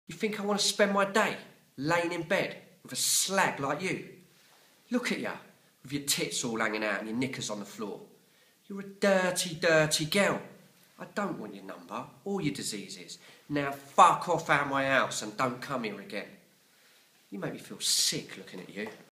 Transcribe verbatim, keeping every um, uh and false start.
You think I want to spend my day laying in bed with a slag like you? Look at you, with your tits all hanging out and your knickers on the floor. You're a dirty, dirty girl. I don't want your number or your diseases. Now fuck off out my house and don't come here again. You make me feel sick looking at you.